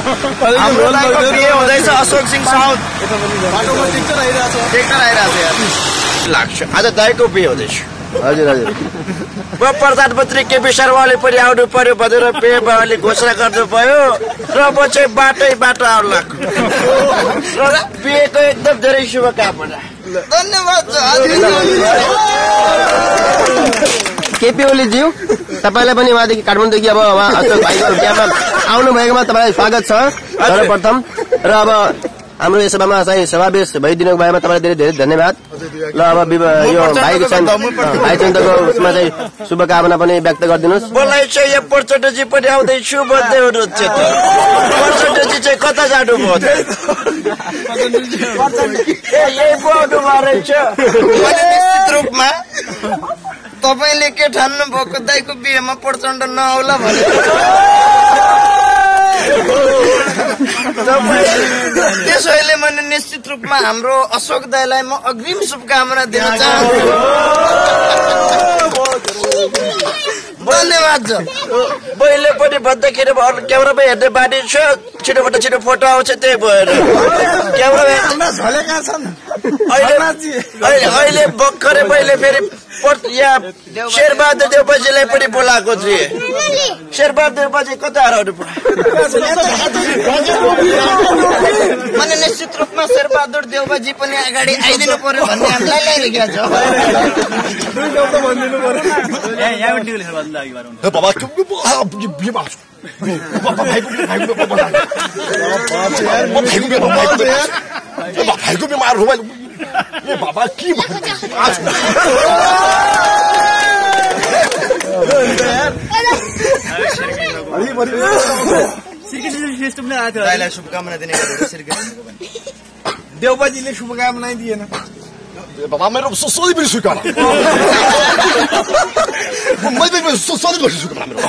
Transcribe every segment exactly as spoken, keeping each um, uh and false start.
हाम्रो दाइको बिहे हुँदैछ अशोक सिंह साउद बाटोमा टिक्टर आइरहेछ टिक्टर आइरहेछ यार लाग्छ आज दाइको बिहे हुँदैछ हजुर हजुर प्रधानमन्त्री केपी शर्माले पनि आउनु पर्यो भनेर पेवाले घोषणा गर्नु भयो र म चाहिँ बाटै बाटो आउला र बिहेको एकदम धेरै शुभकामना धन्यवाद केपी ओली ज्यू तपाईलाई पनि उहाँदेखि काठमाडौँदेखि अब उहाँ अशोक भाइको बिहामा आउनु भएकोमा तपाईँलाई स्वागत छ सर्वप्रथम र अब हाम्रो यो सभामा चाहिँ समावेश भइदिनुको भएमा तपाईँलाई धेरै धेरै धन्यवाद ल अब यो भाइको चाहिँ भाइ चन्द्रको उसमा चाहिँ शुभकामना पनि व्यक्त गरिदिनुहोस् मलाई चाहिँ यो प्रचण्डजी पनि आउँदैछु भन्दै हुनुहुन्छ प्रचण्डजी चाहिँ कता जानुभयो यही बोल्नु रहेछ निश्चित रूपमा तपाईँले के ठान्नु भएको दाइको बिहेमा प्रचण्ड नआउला भने त्यसैले मैले निश्चित रूपमा हाम्रो अशोक दाइलाई म अग्रिम शुभकामना दिन चाहन्छु धन्यवाद छ मैले पनि भन्दाखेरि क्यामेरामा हेर्ने बानी छ छिटोबाट छिटो फोटो आउँछ त्यही भएर क्यामेरा झलेका छन् अहिले भर्खरै मैले फेरि यहाँ शेरबहादुर देवबाजीलाई पनि बोलाएको थिएँ शेरबहादुर देवबाजी कता हराउनु मैले निश्चित रूपमा शेरबहादुर देवबाजी पनि अगाडि आइदिनु पर्यो भन्ने हामीलाई लागिरहेको भाइको बिमार हो बाबा के शुभकामना दिने देवबाजीले शुभकामना दिएन बाबा मेरो सधैँ पनि शुभकामना सधैँ शुभकामना मेरो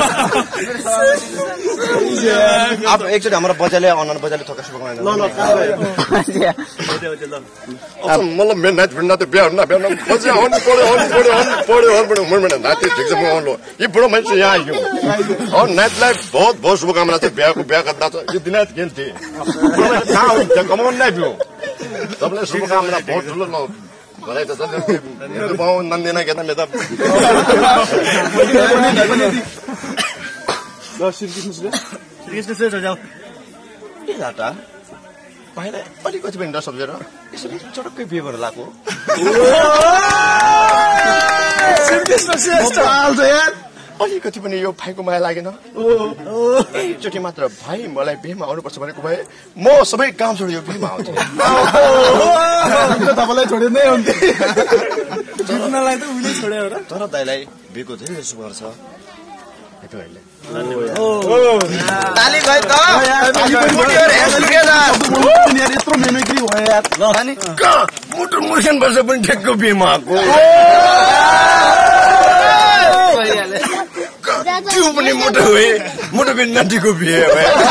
अब एकचोटि हाम्रो बजाले अनन बजाले थोका शुभकामना मतलब मेरो नाति नाति बिहा हुन्न बिहा मजा आउनु पऱ्यो आउनु पऱ्यो आउनु पऱ्यो आउनु पऱ्यो मेरो नाति ठिक छ म आउनु यो बुढो मान्छे यहाँ आइयो और नातिलाई बहुत बहुत शुभकामना छ बिहाको बिहा गर्दा छ यो दिन खेल्थे कहाँ हुन्छ कमाउनु नै बिउ तपाईँलाई शुभकामना बहुत ठुलो ल भनाइ त नन्दिन केटा मेरो त भाइलाई अलिकति पनि डर सम्झेर यसरी चटक्कै बिहे गरेर लगाएको अलिकति पनि यो भाइको माया लागेन एकचोटि मात्र भाइ मलाई बिहेमा आउनुपर्छ भनेको भए म सबै काम छोडेर यो बिहेमा आउँछु तपाईँलाई छोडिँदै हुन्थे जित्नलाई त उहिले छोड्यो र तर दाइलाई बिहेको धेरै शुभकामना छ ताली गयो त यत्रो मेमेक्री भयो यार मुटु मुर्खेन वर्ष पनि ठेकको बिहेमा आएको त्यो पनि मुटु हो मुटु पनि नदीको बिहे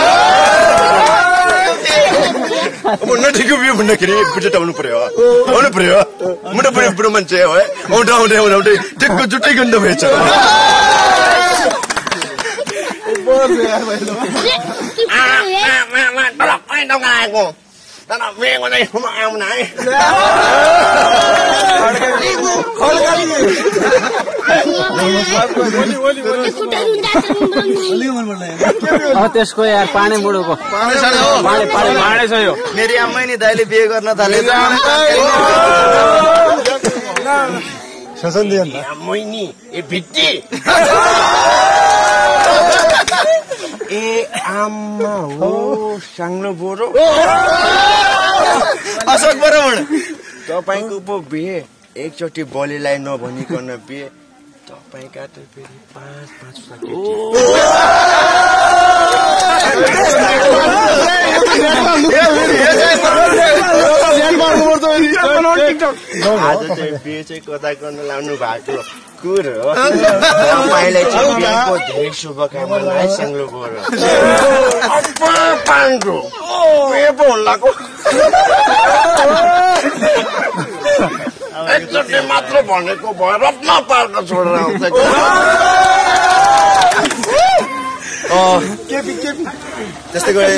अब नदीको बिहे भन्दाखेरि बुझेट आउनु पर्यो आउनु पर्यो मुटु पनि बुढो मान्छे हो आउँदा आउँदै आउँदा आउँदै ठेकको जुटै गन्ध भएछ त्यसको यार पानी बुढोको मेरी आमै नि दाइले बिहे गर्न थाले मैनी ए भिट्टी ए आमा हो साङ्लो बोरो अशोक बराबर तपाईँको पो बिहे एकचोटि बलिलाई नभनिकन बिहे तपाईँका त फेरि पाँच पाँच आज चाहिँ बिहे चाहिँ कता गर्न लाउनु भएको कुरो तपाईँलाई चाहिँ बिहेको धेरै शुभकामना है साङ्लो बोरो पाँचो बिहे पो हुन्लाको एकचोटि मात्र भनेको भयो रत्न पार्क छोडेर आउँछ केपी केपी त्यस्तै गरे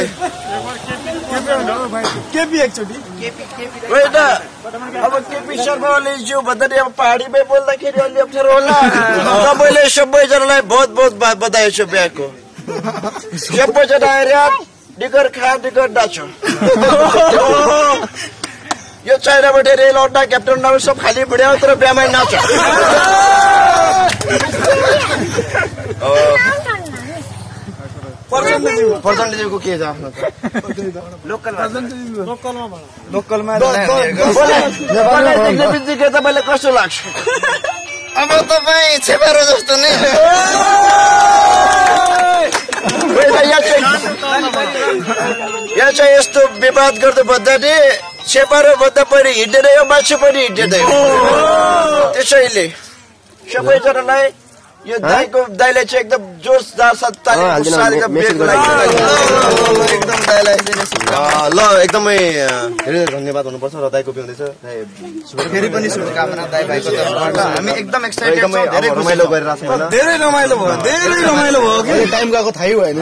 केपी एकचोटि होइन अब केपी शर्मा ओली ज्यू भन्दाखेरि अब पहाडीमै बोल्दाखेरि अलि अप्ठ्यारो होला तपाईँले सबैजनालाई बहुत बहुत बधाई छ बिहाको सबैजना आएर डिगर खा डिगर नाचो यो चाइनाबाट रेल अड्डा क्याप्टन नाम सब खाली बुढ्याउ तर बिहामै नाच प्रचण्डजीको के छ आफ्नो लोकलमा बित्तिकै तपाईँलाई कस्तो लाग्छ अब तपाईँ छेपारो जस्तो नै यहाँ चाहिँ यस्तो विवाद गर्नु भन्दाखेरि छेपारो भन्दा पनि हिँडेर यो मान्छे पनि हिँड्दैन त्यसैले सबैजनालाई यो दाईको दाईलाई चाहिँ एकदम जोसदार साथ एकदम दाइलाई ल एकदमै धेरै धन्यवाद हुनुपर्छ र दाइको पिउँदैछ फेरि पनि शुभकामना दाइ भाइको तर्फबाट हामी एकदम एक्साइटेड छौँ धेरै रमाइलो गरिरहेको छ धेरै रमाइलो भयो धेरै रमाइलो भयो कि टाइम गएको थाहै भएन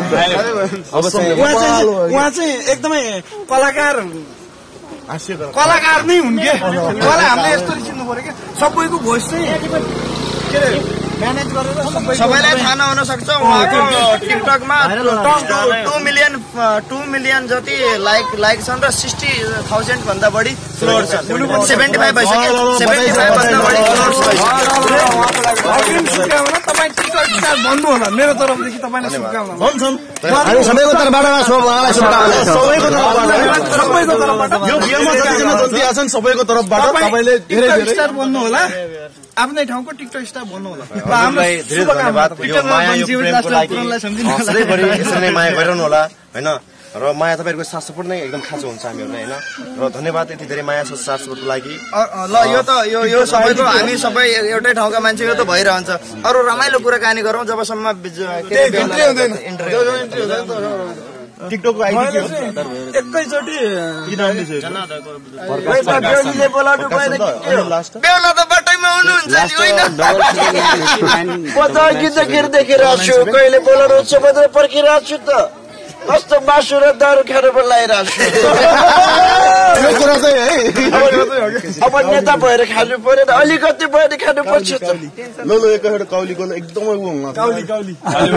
उहाँ चाहिँ एकदमै कलाकार कलाकार नै हुन् के उहाँलाई हामीले यस्तो चिन्नु पर्यो कि सबैको भोइस चाहिँ के अरे म्यानेज गरेर सबैलाई थाहा नहुन सक्छ उहाँको टिकटकमा टु मिलियन टु मिलियन जति लाइक लाइक छन् र सिक्सटी थाउजन्ड भन्दा बढी फ्लोर छन् सेभेन्टी फाइभ भइसक्यो सेभेन्टी फाइभ भन्दा बढी फ्लोर्स शुभकामना तपाईँ टिकटक स्टार भन्नु होला मेरो तर्फदेखि तपाईँलाई शुभकामना भन्छौँ हामी सबैको तर्फबाट उहाँलाई शुभकामना सबैको तर्फबाट सबैको तर्फबाट यो गेममा जतिजना जति आछन् सबैको तर्फबाट तपाईँले धेरै धेरै स्टार भन्नु होला आफ्नै ठाउँको टिकटक स्टार भन्नु होला धेरै धन्यवाद यो माया यो प्रेमको लागि सधैँभरि यसरी नै माया गरिरहनु होला होइन र माया तपाईँहरूको साथ सपोर्ट नै एकदम खाँचो हुन्छ हामीहरूलाई होइन र धन्यवाद यति धेरै माया साथ सपोर्टको लागि ल यो त यो यो सबैको हामी सबै एउटै ठाउँका मान्छे यो त भइरहन्छ अरू रमाइलो कुराकानी गरौँ जबसम्म टिकटकको आइडी के हो एकैचोटि बेहुला त बाटैमा हुनुहुन्छ नि होइन पता गीतखेरि देखिरहेको छु कहिले बोलाउनु हुन्छ भनेर पर्खिरहेको छु त कस्तो मासु र दारू खानु पनि लागिरहेको छु अब नेता भएर खानु पर्यो त अलिकति भएर खानु पर्छ त ल ल एकैवटा कौलीको एकदमै उ हुन काउली काउली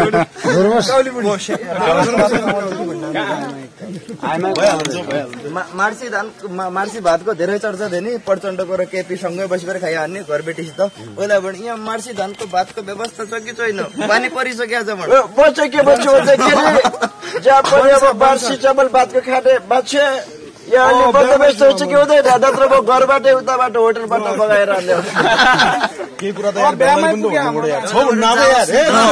मार्सी धान मार्सी भातको धेरै चर्चा थियो नि प्रचण्डको र केपी सँगै बसेर खाइहाल्ने घरबेटीसित पहिला भने यहाँ मार्सी धानको भातको व्यवस्था छ कि छैन पानी परिसकेको छ बच्च के बच्चो जहाँ पनि अब बार्सी चामल भातको खाने मान्छे यहाँ अलि बन्दोबस्त हुन्छ कि हुँदैन नत्र म घरबाटै उताबाट होटलबाट मगाएर केही कुरा त यार बेहुला पनि भन्नु यार छ भन्नु अब यार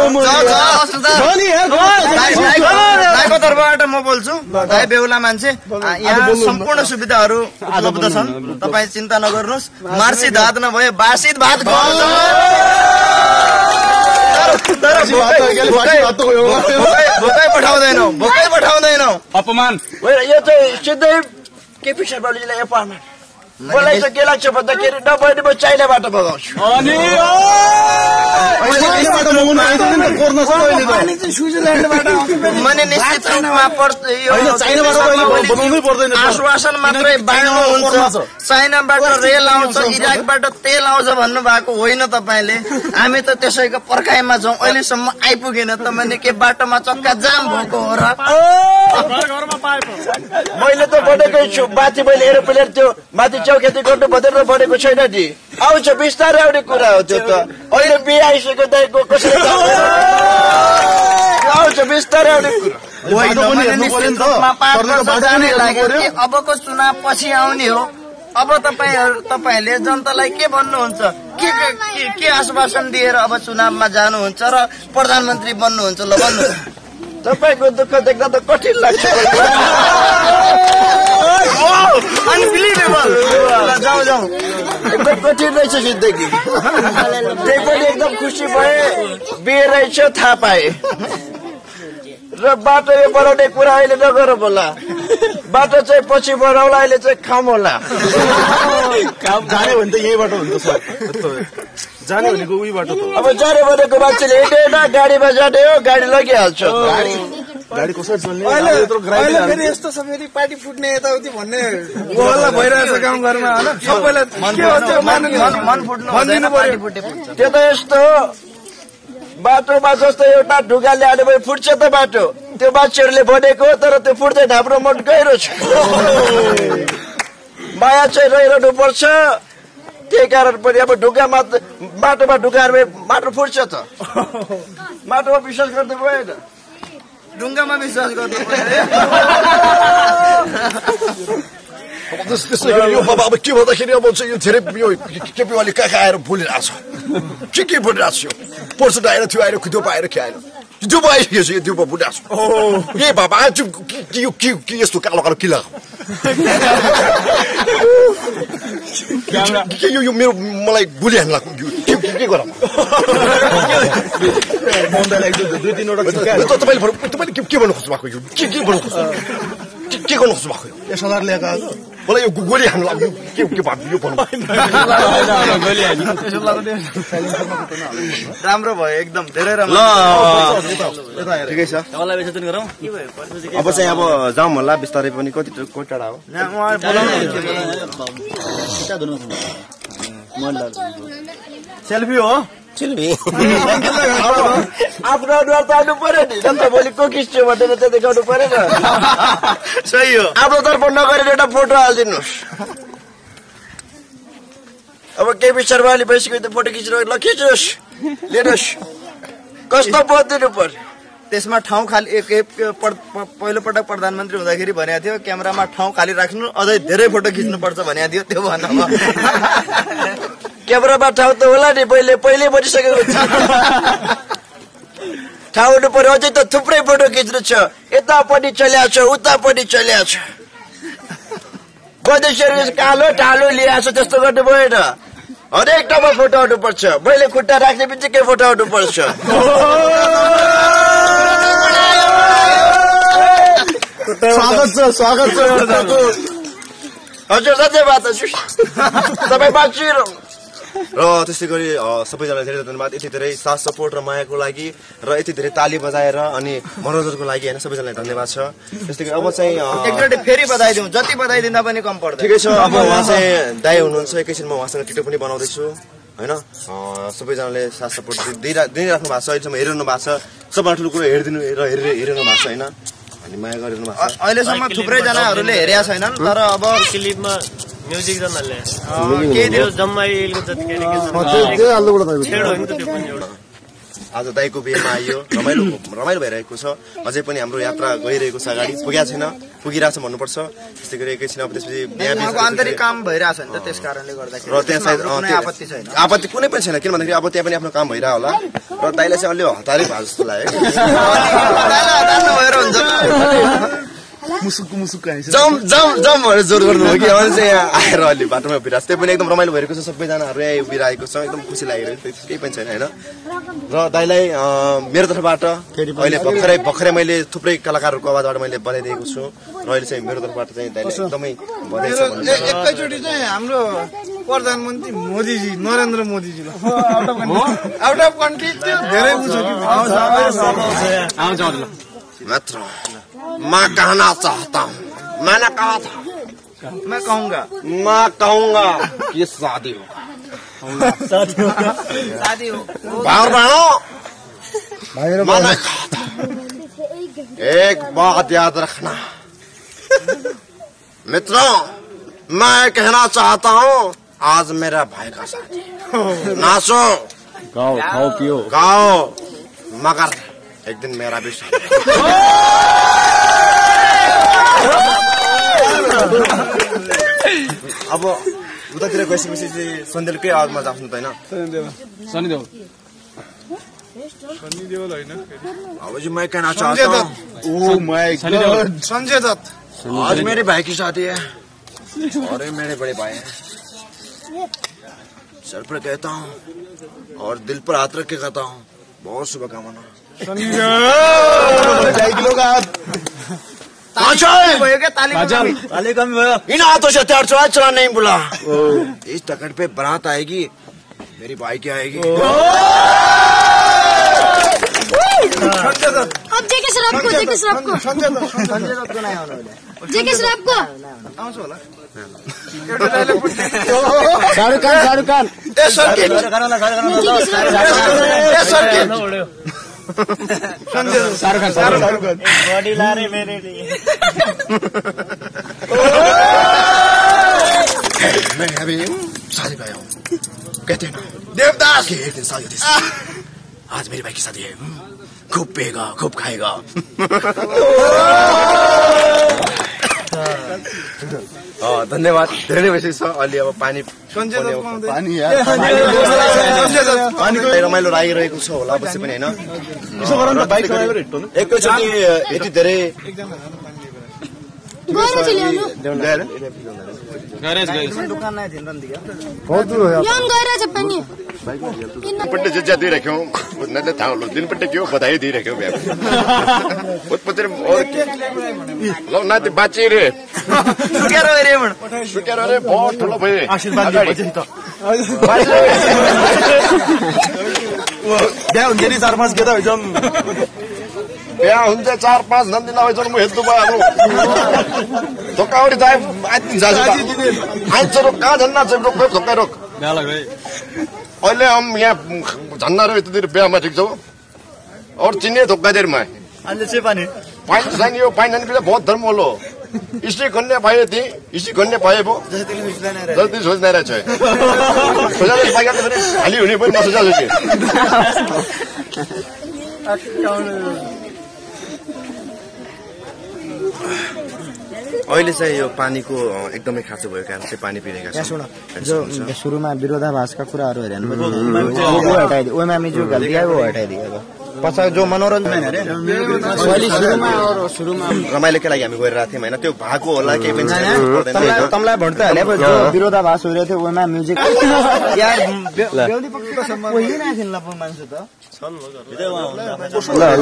दाइको तर्फबाट म बोल्छु दाइ बेहुला मान्छे यहाँ सम्पूर्ण सुविधाहरू उपलब्ध छन् तपाईँ चिन्ता नगर्नुहोस् मार्सी भात नभए बासित भात भोकै पठाउँदैनौ भोकै पठाउँदैनौ अपमान यो चाहिँ सिधै केपी शर्मा ओलीजीलाई अपमान मलाई चाहिँ के लाग्छ भन्दाखेरि नभए म चाइनाबाट मगाउँछु मैले निश्चित रूपमा आश्वासन मात्रै बाँड्नुहुन्छ चाइनाबाट रेल आउँछ इराकबाट तेल आउँछ भन्नु भएको होइन तपाईँले हामी त त्यसैको पर्खाइमा छौँ अहिलेसम्म आइपुगेन तपाईँले के बाटोमा चक्का जाम भएको हो र मैले त बनेकै छु माथि मैले एरोप्लेन त्यो माथि चौखेती गर्नु भनेर बनेको छैन नि आउँछ बिस्तारै आउने कुरा हो त्यो त अहिले बिहे आइसक्यो दाइको कसरी आउँछ बिस्तारै आउने कुरा अबको चुनाव पछि आउने हो अब तपाईँहरू तपाईँहरूले जनतालाई के भन्नुहुन्छ के के आश्वासन दिएर अब चुनावमा जानुहुन्छ र प्रधानमन्त्री बन्नुहुन्छ ल भन्नु तपाईँको दुःख देख्दा त कठिन लाग्छ अनबिलिभेबल जाऊ जाऊ एकदम कठिन रहेछ जिन्दगी त्यही पनि एकदम खुसी भए बिहे रहेछ थाहा पाए र बाटो यो बनाउने कुरा अहिले नगर होला बाटो चाहिँ पछि बनाउला अहिले चाहिँ खाम होला काम जाने भने त यहीँबाट हुन्छ सर जाने भनेको उही बाटो त अब जाने भनेको मान्छेले हिँडेन गाडीमा जाने हो गाडी लगिहाल्छ गाडी कसरी चल्ने अहिले यत्रो ग्राइड अहिले फेरि यस्तो छ फेरि पार्टी फुट्ने यताउति भन्ने हल्ला भइरहेछ गाउँघरमा होइन सबैलाई के हो त्यो मान्नु मन फुट्नु भनिदिनु पर्यो त्यो त यस्तो हो बाटोमा जस्तो एउटा ढुङ्गा ल्याएर पनि फुट्छ त बाटो त्यो मान्छेहरूले भनेको तर त्यो फुट्दैन हाम्रो मन गहिरो छ माया चाहिँ रहिरहनु पर्छ त्यही कारण पनि अब ढुङ्गामा बाटोमा ढुङ्गाहरू माटो फुट्छ त माटोमा विश्वास गर्नु भएन ढुङ्गामा विश्वास गर्नु पर्यो त्यसै गरी यो बाबा अब के भन्दाखेरि अब चाहिँ यो धेरै यो केपीवाली कहाँ कहाँ आएर बोलिरहेको छ के के बोलिरहेको छ यो पर्सट आएर थियो आएर त्यो आएर के आएर त्यो आइसकेको छ यो त्यो बोलिरहेको छ ए बाबा आज यो के के यस्तो कालो कालो किला के यो यो मेरो मलाई बोलिहाल्नु लाग्यो के के गर दुई तिनवटा तपाईँले तपाईँले के भन्नु खोज्नु भएको यो के के भन्नु खोज्नु के गर्नु खोज्नु भएको यो एसएलआर ल्याएको मलाई यो गोली हान्नु लाग्यो के के भयो यो भन्नु राम्रो भयो एकदम धेरै राम्रो ठिकै छ अब चाहिँ अब जाउँ होला बिस्तारै पनि कति कति टाढा हो सेल्फी हो आफ्नो अनुहार त आउनु पर्यो नि अन्त भोलि को खिच्यो भनेर त्यो देखाउनु पर्यो न सही हो आफ्नो तर्फ नगरेर एउटा फोटो हालिदिनुहोस् अब केपी शर्माले भइसक्यो त्यो फोटो खिच्नु ल खिच्नुहोस् लिनुहोस् कस्तो बोधिदिनु पर्यो त्यसमा ठाउँ खाली एक पहिलो पटक प्रधानमन्त्री हुँदाखेरि भनेको थियो क्यामेरामा ठाउँ खाली राख्नु अझै धेरै फोटो खिच्नुपर्छ भनेको थियो त्यो भन्नु क्यामेरामा ठाउँ त होला नि पहिले पहिले बनिसकेको छ ठाउँ हुनु पर्यो अझै त थुप्रै फोटो खिच्नु छ यता पनि चल्या छ उता पनि चल्या छ बदेश्वरी कालो टालो ल्याएको छ त्यस्तो गर्नु भएन हरेक ठाउँमा फोटो आउनु पर्छ मैले खुट्टा राख्ने बित्तिकै फोटो आउनु पर्छ स्वागत छ स्वागत छ हजुर धन्यवाद हजुर तपाईँ बाँचिरहनु र त्यसै गरी सबैजनालाई धेरै धन्यवाद यति धेरै साथ सपोर्ट र मायाको लागि र यति धेरै ताली बजाएर अनि मनोरञ्जनको लागि होइन सबैजनालाई धन्यवाद छ त्यस्तै गरी अब चाहिँ एकचोटि फेरि बधाई दिउँ जति बधाई दिँदा पनि कम पर्दैन ठिकै छ अब उहाँ चाहिँ दाइ हुनुहुन्छ एकैछिन म उहाँसँग टिकटक पनि बनाउँदैछु होइन सबैजनाले साथ सपोर्ट दिइराख्नु भएको छ अहिलेसम्म हेरिरहनु भएको छ सबभन्दा ठुलो कुरो हेरिदिनु र हेरिरहनु भएको छ होइन अनि माया गरिरहनु भएको छ अहिलेसम्म थुप्रै जनाहरूले हेरेका छैनन् तर अब क्लिपमा म्युजिक जनाले केही त्यो जम्मा इलको जति के छेड हो नि त त्यो पनि एउटा आज दाइको बिहेमा आइयो रमाइलो रमाइलो भइरहेको छ अझै पनि हाम्रो यात्रा गइरहेको छ अगाडि पुगेको छैन पुगिरहेको छ भन्नुपर्छ त्यस्तै गरी एकैछिन अब त्यसपछि उहाँको आन्तरिक काम भइरहेछ नि त त्यस कारणले गर्दाखेरि र त्यहाँ सायद कुनै आपत्ति छैन आपत्ति कुनै पनि छैन किन भन्दाखेरि अब त्यहाँ पनि आफ्नो काम भइरहेको होला र दाइलाई चाहिँ अलि हतारै भयो जस्तो लाग्यो भएर हुन्छ मुसुक मुसुक जम जम जम भनेर जोर गर्नु हो कि अहिले चाहिँ यहाँ आएर अलि बाटोमा उभिरहेको छ त्यो पनि एकदम रमाइलो भइरहेको छ सबैजनाहरू यहाँ उभिरहेको छ एकदम खुसी लागिरहेको छ केही पनि छैन होइन र दाइलाई मेरो तर्फबाट अहिले भर्खरै भर्खरै मैले थुप्रै कलाकारहरूको आवाजबाट मैले बधाई दिएको छु र अहिले चाहिँ मेरो तर्फबाट चाहिँ दाइलाई एकदमै बधाई छ एकैचोटि चाहिँ हाम्रो प्रधानमन्त्री मोदीजी नरेन्द्र मोदीजीलाई आउट अफ कन्ट्री त्यो धेरै बुझ्छ कि मात्र मैं कहना चाहता हूँ मैंने कहा था मैं कहूँगा मैं कहूँगा कि शादी होगा शादी हो भाई बहनों मैंने कहा था एक बात याद रखना मित्रों मैं कहना चाहता हूँ आज मेरा भाई का शादी नाचो गाओ खाओ पियो गाओ मगर एक दिन मेरा भी शादी अब उतातिर गइसकेपछि चाहिँ सन्देलकै आवाजमा जान्छ त होइन शनिदेव अब जी मैं कहना चाहता हूँ oh my god Sanjay Dutt आज मेरे भाई की शादी है और ये मेरे बड़े भाई हैं सर पर कहता हूँ और दिल पर हाथ रख के कहता हूँ बहुत शुभकामना इन हाथों से हथियार चला चला नहीं बुला इस तकड़ पे बारात आएगी मेरी भाई क्या आएगी अब जेके श्राप को जेके श्राप को सञ्जय दत्त सञ्जय दत्तको नै आउनु अहिले जेके श्राप को आउँछ होला एउटा डायलग शाहरुख खान शाहरुख खान ए सर्किट ए सर्किट शाहरुख खान शाहरुख खान बॉडी लारे मेरे लिए मैं अभी शादी पे आया हूँ कहते हैं ना देवदास की एक दिन शादी होती है आज मेरी भाई की शादी है खूब पिएगा खूब खाएगा धन्यवाद धेरै नै भइसकेको छ अलि अब पानी सञ्जय दत्त पानी पानीको रमाइलो लागिरहेको छ होला अवश्य पनि होइन एकैचोटि यति धेरै गएर चाहिँ ल्याउनु दुकान नै थिएन नि बहुत दूर हो यान गएर चाहिँ पनि दिनपट्टि जिज्जा दिइराख्यौँ उनीहरूले थाहा होला दिनपट्टि के हो बधाई दिइराख्यौँ बिहा उत्पत्ति ल नाति बाँची रे सुकेर रे म्हण सुकेर रे बहुत ठुलो भयो बिहा हुन्छ नि चार पाँच केटा हुन्छ बिहा हुन्छ चार पाँच नन्दी नभएछ म हेर्नु भयो अब धोकाउरी त आइदिन्छ आइन्छ रोक कहाँ झन्ना चाहिँ रोक धोका रोक अहिले हम यहाँ झन्ना रहो यतातिर बिहामा ठिक छ और चिन्ने धोकादेरमा अहिले चाहिँ पानी पाइन छैन यो पाइन पनि बहुत धर्म होलो इसी कन्या पाए थी इसी कन्या पाए वो जल्दी सोच्दै रहेछ सोचाले पाइगा त पनि खाली हुने पनि नसोचा जति अहिले चाहिँ यो पानीको एकदमै खाँचो भएको कारण चाहिँ पानी पिरहेका छौँ जो सुरुमा विरोधाभासका कुराहरू हेर्नु वो हटाइदियो ओमा मिजु गल्ती है वो हटाइदियो अब पछाडि जो मनोरञ्जन रमाइलोकै लागि हामी गइरहेको थियौँ होइन त्यो भएको होला केही पनि तमलाई भन्छ हाले जो विरोधाभास हो थियो ओमा म्युजिक यार बेउदी पक्का सम्म कोही नै थिएन लपन मान्छे त ल ल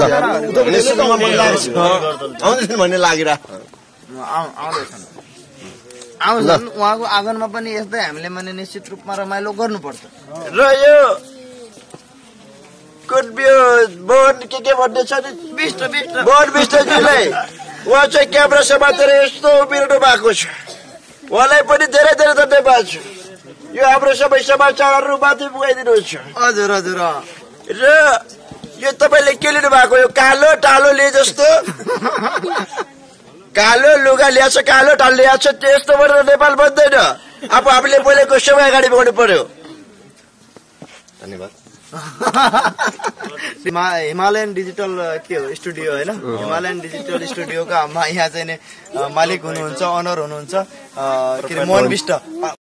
आउँदैछन् भन्ने लागिरहेको आउँदैछन् आउँछन् उहाँको आँगनमा पनि यस्तै हामीले माने निश्चित रूपमा रमाइलो गर्नुपर्छ र यो कुटबियो बोन के के भन्ने छ नि बिष्ट बिष्ट बोन बिष्टजीलाई उहाँ चाहिँ क्यामेरा समातेर यस्तो उभिरहनु भएको छ उहाँलाई पनि धेरै धेरै धन्यवाद छ यो हाम्रो सबै समाचारहरू माथि पुगाइदिनुहुन्छ हजुर हजुर र यो तपाईँले के लिनु भएको यो कालो टालो लिए जस्तो कालो लुगा ल्याएको छ कालो टालो ल्याएको छ त्यस्तो गरेर नेपाल बन्दैन अब हामीले बोलेको समय अगाडि बढ्नु पर्यो धन्यवाद हिमालयन डिजिटल के हो स्टुडियो होइन हिमालयन डिजिटल स्टुडियोका यहाँ चाहिँ मालिक हुनुहुन्छ अनर हुनुहुन्छ के अरे मोहन विष्ट